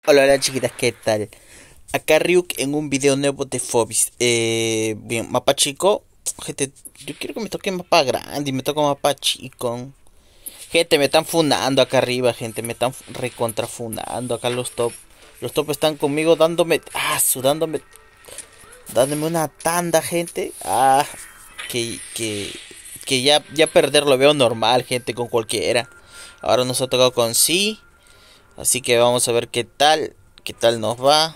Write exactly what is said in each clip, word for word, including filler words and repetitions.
Hola, hola chiquitas, ¿qué tal? Acá Ryuk en un video nuevo de Phobis. Eh, bien, mapa chico. Gente, yo quiero que me toque mapa grande y me toca mapa chico. Gente, me están funando acá arriba, gente, me están recontra funando acá los top. Los top están conmigo dándome, ah, sudándome, dándome una tanda, gente. Ah, que, que, que ya, ya perder lo veo normal, gente, con cualquiera. Ahora nos ha tocado con sí. Así que vamos a ver qué tal, qué tal nos va.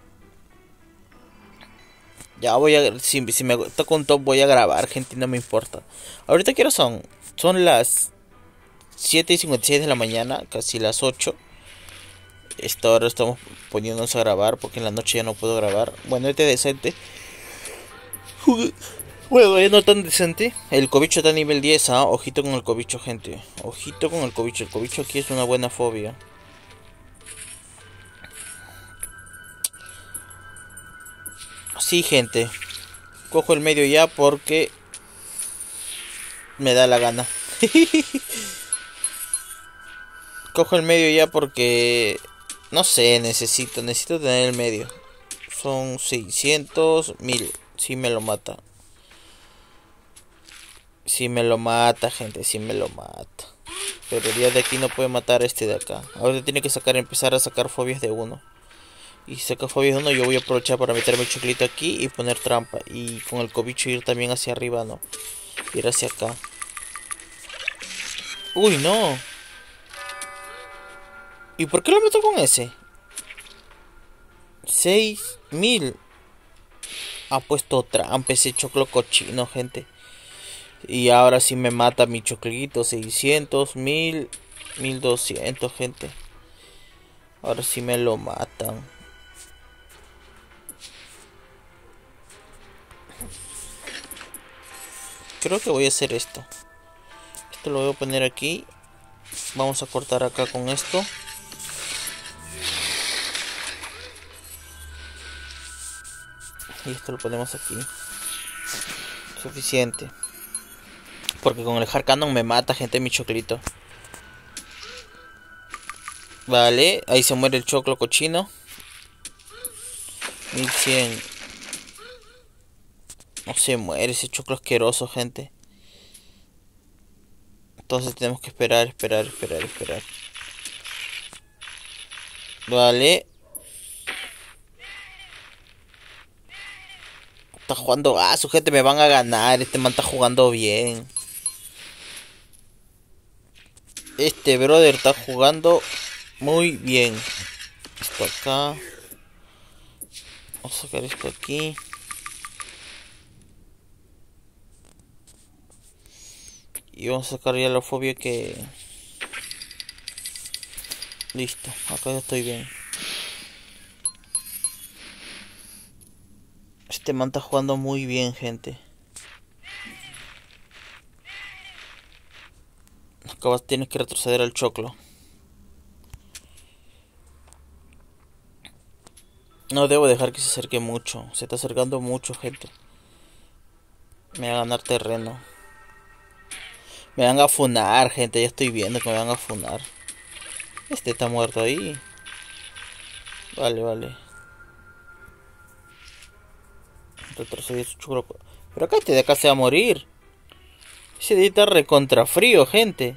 Ya voy a, si, si me toca un top voy a grabar, gente, no me importa. Ahorita quiero son, son las siete y cincuenta y seis de la mañana, casi las ocho. Esta hora estamos poniéndonos a grabar porque en la noche ya no puedo grabar. Bueno, este decente. Bueno, ya no tan decente. El cobicho está a nivel diez, ¿ah? Ojito con el cobicho, gente. Ojito con el cobicho. El cobicho aquí es una buena fobia. Sí, gente. Cojo el medio ya porque me da la gana. Cojo el medio ya porque... No sé, necesito, necesito tener el medio. Son seiscientos mil. Si me lo mata. Si me lo mata, gente, si me lo mata. Pero el día de aquí no puede matar a este de acá. Ahora tiene que sacar, empezar a sacar fobias de uno. Y si saca fobias de uno, yo voy a aprovechar para meterme el choclito aquí y poner trampa. Y con el cobicho ir también hacia arriba, no. Ir hacia acá. Uy, no. ¿Y por qué lo meto con ese? Seis mil. Ha puesto trampa ese choclo cochino, gente. Y ahora sí me mata mi choclito. Seiscientos mil, mil doscientos, gente. Ahora sí me lo matan. Creo que voy a hacer esto. Esto lo voy a poner aquí. Vamos a cortar acá con esto. Y esto lo ponemos aquí. Suficiente. Porque con el hard cannon me mata, gente, mi choclito. Vale, ahí se muere el choclo cochino. mil cien. No se muere ese choclo asqueroso, gente. Entonces tenemos que esperar, esperar, esperar, esperar. Vale. Está jugando. Ah, su gente me van a ganar. Este man está jugando bien. Este brother está jugando muy bien. Esto acá. Vamos a sacar esto aquí. Y vamos a sacar ya la fobia que... Listo, acá ya estoy bien. Este man está jugando muy bien, gente. Acabas, tienes que retroceder al choclo. No debo dejar que se acerque mucho. Se está acercando mucho, gente. Me va a ganar terreno. Me van a funar, gente. Ya estoy viendo que me van a funar. Este está muerto ahí. Vale, vale. Retroceder su choclo. Pero acá este de acá se va a morir. Ese de ahí está recontra frío, gente.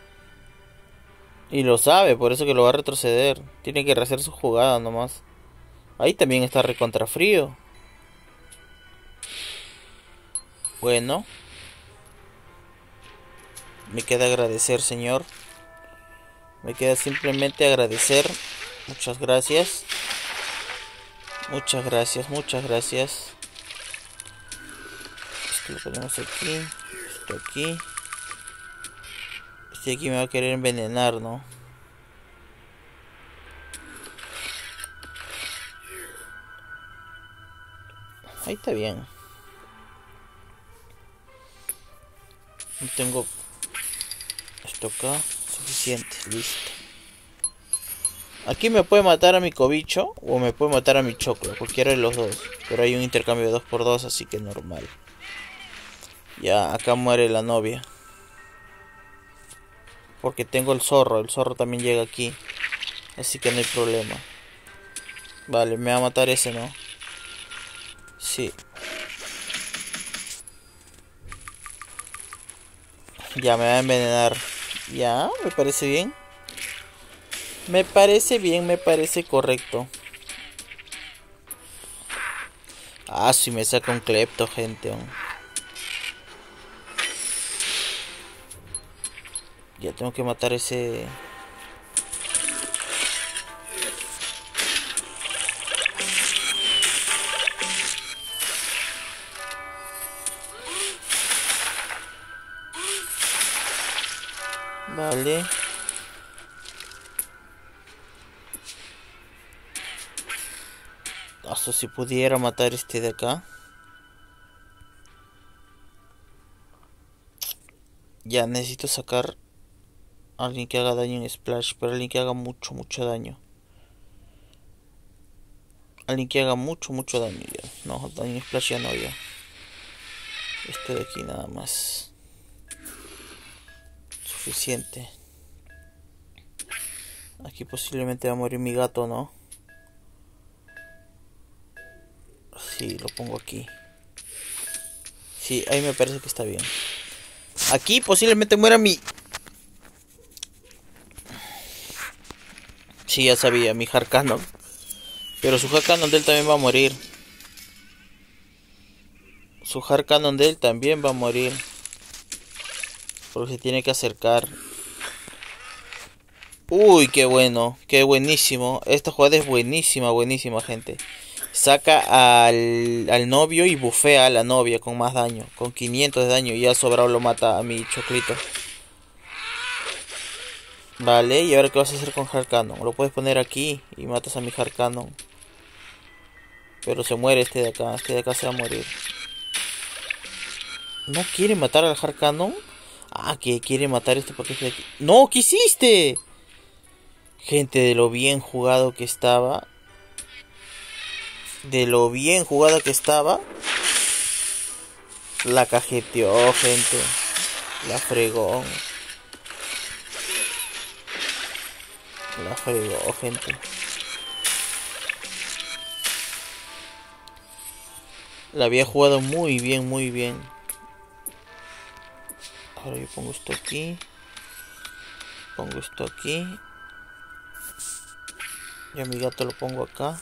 Y lo sabe, por eso que lo va a retroceder. Tiene que rehacer su jugada nomás. Ahí también está recontra frío. Bueno. Me queda agradecer, señor. Me queda simplemente agradecer. Muchas gracias. Muchas gracias, muchas gracias. Esto lo ponemos aquí. Esto aquí. Este aquí me va a querer envenenar, ¿no? Ahí está bien. No tengo esto acá. Suficiente, listo. Aquí me puede matar a mi cobicho o me puede matar a mi choclo, cualquiera de los dos. Pero hay un intercambio de dos por dos, así que normal. Ya, acá muere la novia. Porque tengo el zorro, el zorro también llega aquí. Así que no hay problema. Vale, me va a matar ese, ¿no? Sí. Ya, me va a envenenar. Ya, me parece bien. Me parece bien, me parece correcto. Ah, si me saca un clepto, gente. Oh. Ya tengo que matar ese... Vale. Hasta si pudiera matar este de acá. Ya necesito sacar a alguien que haga daño en Splash, pero alguien que haga mucho, mucho daño. Alguien que haga mucho, mucho daño ya. No, daño en Splash ya no ya. Este de aquí nada más. Suficiente. Aquí posiblemente va a morir mi gato, ¿no? Sí, lo pongo aquí. Sí, ahí me parece que está bien. Aquí posiblemente muera mi... Sí, ya sabía, mi Harkanon. Pero su Harkanon de él también va a morir. Su Harkanon de él también va a morir. Porque se tiene que acercar. Uy, qué bueno, qué buenísimo. Esta jugada es buenísima, buenísima, gente. Saca al, al novio y bufea a la novia con más daño. Con quinientos de daño y ya sobrado lo mata a mi choclito. Vale, ¿y ahora qué vas a hacer con Harkanon? Lo puedes poner aquí y matas a mi Harkanon. Pero se muere este de acá, este de acá se va a morir. ¿No quiere matar al Harkanon? Ah, que quiere matar este porque es de aquí. ¡No! ¿Qué hiciste? Gente, de lo bien jugado que estaba. De lo bien jugada que estaba. La cajeteó, gente. La fregó. La fregó, gente. La había jugado muy bien, muy bien. Ahora yo pongo esto aquí. Pongo esto aquí. Y a mi gato lo pongo acá.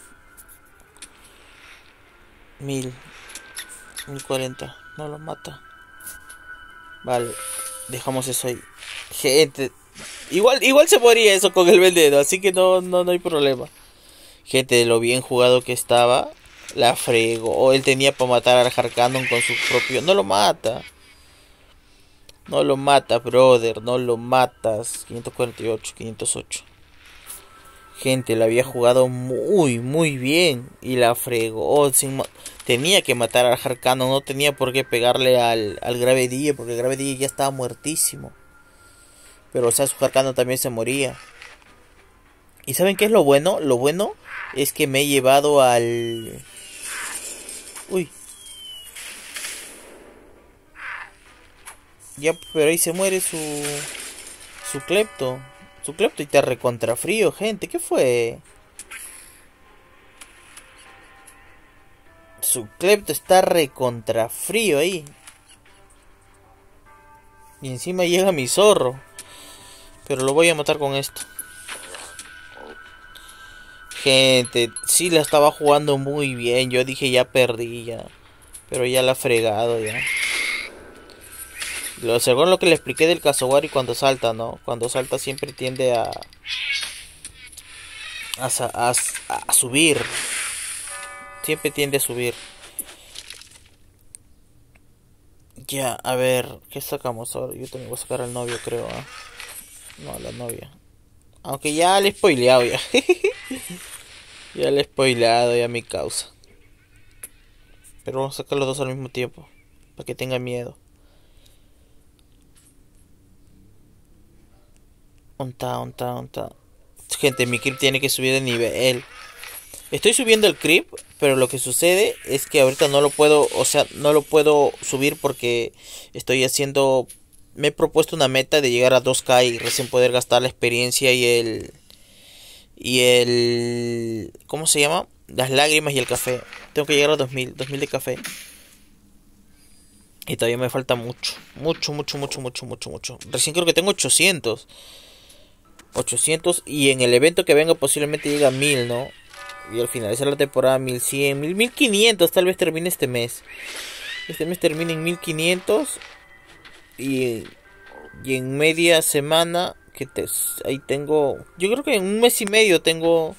Mil. Mil cuarenta. No lo mata. Vale. Dejamos eso ahí. Gente. Igual, igual se moría eso con el veneno. Así que no, no, no hay problema. Gente, de lo bien jugado que estaba. La fregó. Él tenía para matar al Harkanon con su propio... No lo mata. No lo mata, brother. No lo matas. quinientos cuarenta y ocho, quinientos ocho. Gente, la había jugado muy, muy bien. Y la fregó. Sin tenía que matar al Harkanon. No tenía por qué pegarle al, al Gravity. Porque el Gravity ya estaba muertísimo. Pero o sea, su Harkanon también se moría. ¿Y saben qué es lo bueno? Lo bueno es que me he llevado al... Uy. Ya, pero ahí se muere su... Su Clepto. Su Clepto y está recontra frío, gente. ¿Qué fue? Su Clepto está recontra frío ahí. Y encima llega mi zorro. Pero lo voy a matar con esto. Gente, sí la estaba jugando muy bien. Yo dije ya perdí ya. Pero ya la ha fregado ya. Lo según lo que le expliqué del Kazowari cuando salta, ¿no? Cuando salta siempre tiende a... A, a, a, a subir. Siempre tiende a subir. Ya, a ver, ¿qué sacamos ahora? Yo también voy a sacar al novio, creo, ¿eh? No, a la novia. Aunque ya le he spoileado ya. Ya le he spoileado ya mi causa. Pero vamos a sacar los dos al mismo tiempo. Para que tenga miedo. Onta, onta, onta. Gente, mi creep tiene que subir de nivel. Estoy subiendo el creep, pero lo que sucede es que ahorita no lo puedo, o sea, no lo puedo subir porque estoy haciendo... Me he propuesto una meta de llegar a dos K y recién poder gastar la experiencia y el... Y el... ¿Cómo se llama? las lágrimas y el café. Tengo que llegar a dos mil, dos mil de café. Y todavía me falta mucho. Mucho, mucho, mucho, mucho, mucho, mucho. Recién creo que tengo ochocientos. ochocientos. Y en el evento que venga posiblemente llega a mil, ¿no? Y al finalizar la temporada mil cien, mil, mil quinientos tal vez termine este mes. Este mes termina en mil quinientos. Y, y en media semana, que te, ahí tengo... Yo creo que en un mes y medio tengo...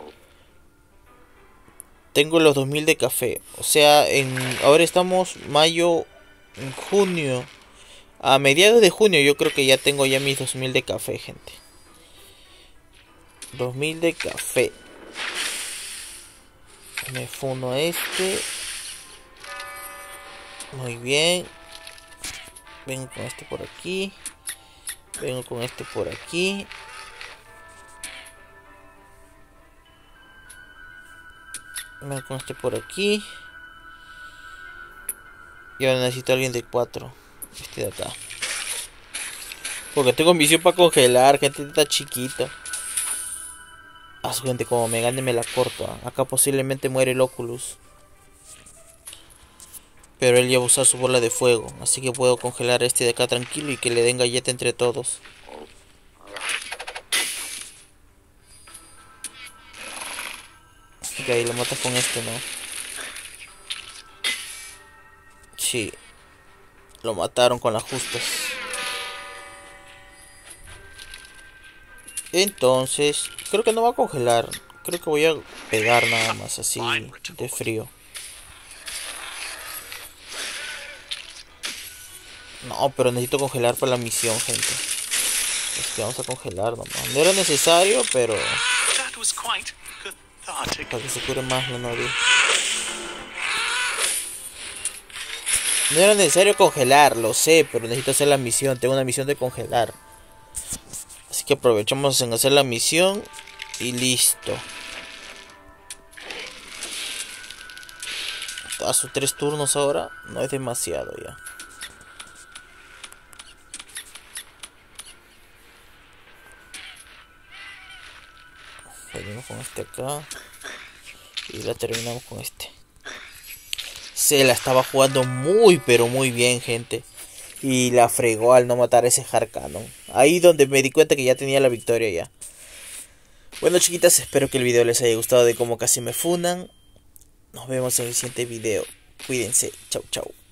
Tengo los dos mil de café. O sea, en ahora estamos mayo, en junio. A mediados de junio yo creo que ya tengo ya mis dos mil de café, gente. dos mil de café. Me fundo este. Muy bien. Vengo con este por aquí. Vengo con este por aquí. Vengo con este por aquí. Y ahora necesito a alguien de cuatro. Este de acá. Porque tengo misión para congelar. Gente, está chiquito. A su gente, como me gane me la corto. Acá posiblemente muere el Oculus. Pero él ya va a usar su bola de fuego. Así que puedo congelar a este de acá tranquilo y que le den galleta entre todos. Ok, lo matas con este, ¿no? Sí. Lo mataron con las justas. Entonces, creo que no va a congelar. Creo que voy a pegar nada más así de frío. No, pero necesito congelar para la misión, gente. Es que vamos a congelar nomás. No era necesario, pero... para que se cure más la novia. No era necesario congelar, lo sé, pero necesito hacer la misión. Tengo una misión de congelar. Así que aprovechamos en hacer la misión. Y listo. A sus tres turnos ahora. No es demasiado ya. Venimos con este acá. Y la terminamos con este. Se la estaba jugando muy pero muy bien, gente. Y la fregó al no matar a ese Harkanon. Ahí donde me di cuenta que ya tenía la victoria ya. Bueno, chiquitas, espero que el video les haya gustado de cómo casi me funan. Nos vemos en el siguiente video. Cuídense. Chau, chau.